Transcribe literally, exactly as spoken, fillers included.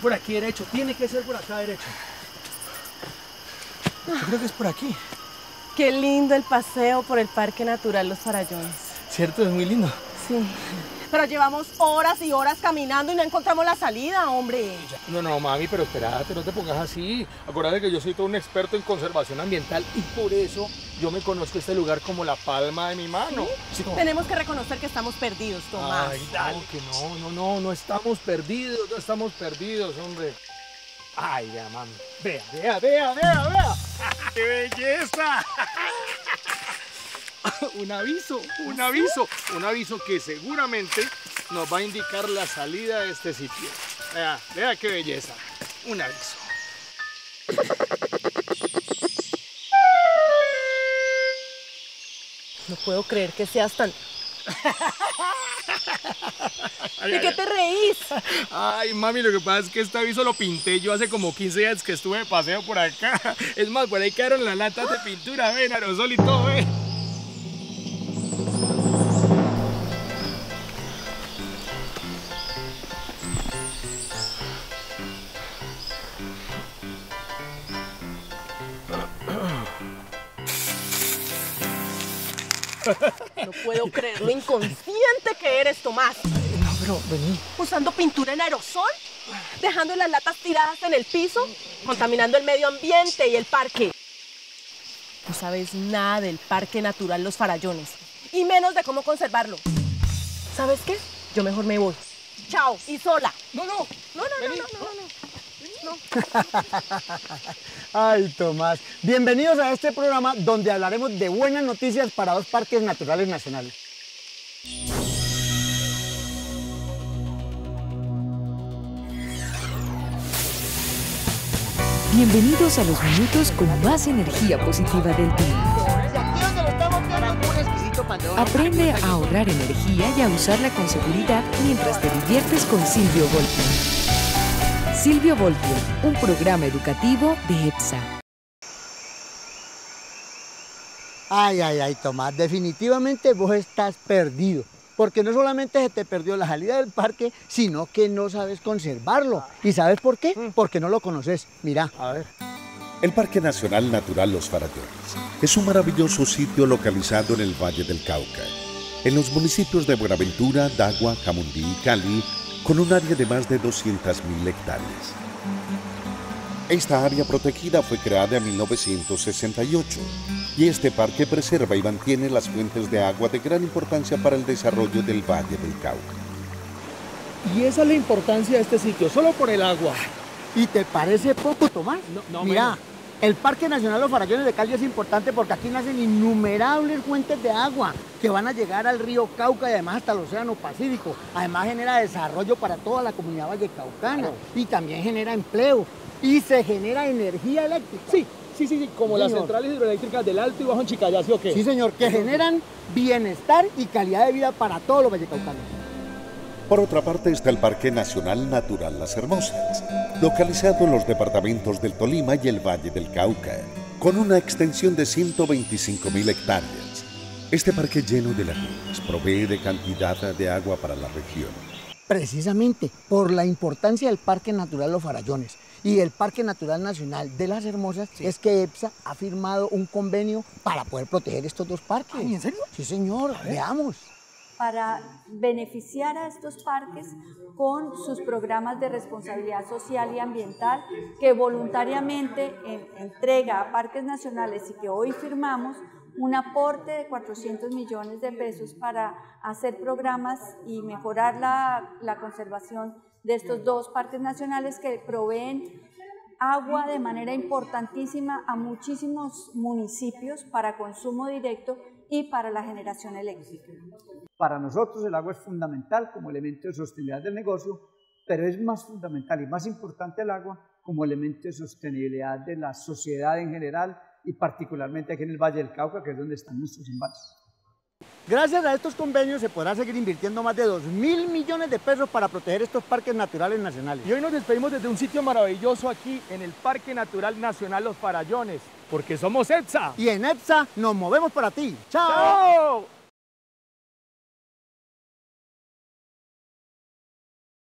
por aquí derecho, tiene que ser por acá derecho. Yo creo que es por aquí. Qué lindo el paseo por el Parque Natural Los Farallones. Cierto, es muy lindo. Sí. Pero llevamos horas y horas caminando y no encontramos la salida, hombre. No, no, mami, pero espérate, no te pongas así. Acuérdate que yo soy todo un experto en conservación ambiental y por eso yo me conozco este lugar como la palma de mi mano. ¿Sí? Sí, no. Tenemos que reconocer que estamos perdidos, Tomás. Ay, dale, que no, no, no, no estamos perdidos, no estamos perdidos, hombre. Ay, vea, mami. Vea, vea, vea, vea, vea. ¡Qué belleza! Un aviso, un aviso, un aviso que seguramente nos va a indicar la salida de este sitio. Vea, vea qué belleza. Un aviso. No puedo creer que seas tan... ¿De qué te reís? Ay, mami, lo que pasa es que este aviso lo pinté yo hace como quince días que estuve de paseo por acá. Es más, por ahí quedaron las latas de pintura, ven, aerosol y todo, ven. No puedo creer lo inconsciente que eres, Tomás. Ay, no, pero vení. ¿Usando pintura en aerosol? ¿Dejando las latas tiradas en el piso? ¿Contaminando el medio ambiente y el parque? No sabes nada del Parque Natural Los Farallones. Y menos de cómo conservarlo. ¿Sabes qué? Yo mejor me voy. Chao, y sola. No, no. No, no, Vení. no, no, no, no, no. Ay, Tomás. Bienvenidos a este programa donde hablaremos de buenas noticias para dos parques naturales nacionales. Bienvenidos a los minutos con más energía positiva del día. Aprende a ahorrar energía y a usarla con seguridad mientras te diviertes con Silvio Volpio. Silvio Volpio, un programa educativo de EPSA. Ay, ay, ay, Tomás, definitivamente vos estás perdido. Porque no solamente se te perdió la salida del parque, sino que no sabes conservarlo. ¿Y sabes por qué? Porque no lo conoces. Mira. A ver. El Parque Nacional Natural Los Farallones es un maravilloso sitio localizado en el Valle del Cauca, en los municipios de Buenaventura, Dagua, Jamundí y Cali, con un área de más de doscientas mil hectáreas. Esta área protegida fue creada en mil novecientos sesenta y ocho y este parque preserva y mantiene las fuentes de agua de gran importancia para el desarrollo del Valle del Cauca. Y esa es la importancia de este sitio, solo por el agua. ¿Y te parece poco, Tomás? No, no, Mira, menos. el Parque Nacional Los Farallones de Cali es importante porque aquí nacen innumerables fuentes de agua que van a llegar al río Cauca y además hasta el Océano Pacífico. Además genera desarrollo para toda la comunidad vallecaucana Claro. y también genera empleo y se genera energía eléctrica. Sí, sí, sí, sí, como Sí, las señor. centrales hidroeléctricas del Alto y Bajo en Chicayá, ¿sí o qué? Sí, señor, que generan bienestar y calidad de vida para todos los vallecaucanos. Por otra parte está el Parque Nacional Natural Las Hermosas, localizado en los departamentos del Tolima y el Valle del Cauca, con una extensión de ciento veinticinco mil hectáreas. Este parque lleno de lagunas provee de cantidad de agua para la región. Precisamente por la importancia del Parque Natural Los Farallones y del Parque Natural Nacional de Las Hermosas, sí, es que EPSA ha firmado un convenio para poder proteger estos dos parques. Ay, ¿en serio? Sí, señor, veamos. Para beneficiar a estos parques con sus programas de responsabilidad social y ambiental que voluntariamente en, entrega a parques nacionales y que hoy firmamos un aporte de cuatrocientos millones de pesos para hacer programas y mejorar la, la conservación de estos dos parques nacionales que proveen agua de manera importantísima a muchísimos municipios para consumo directo y para la generación eléctrica. Para nosotros el agua es fundamental como elemento de sostenibilidad del negocio, pero es más fundamental y más importante el agua como elemento de sostenibilidad de la sociedad en general y particularmente aquí en el Valle del Cauca, que es donde están nuestros embalses. Gracias a estos convenios se podrá seguir invirtiendo más de dos mil millones de pesos para proteger estos parques naturales nacionales. Y hoy nos despedimos desde un sitio maravilloso aquí en el Parque Natural Nacional Los Farallones, porque somos EPSA. Y en EPSA nos movemos para ti. ¡Chao! ¡Chao!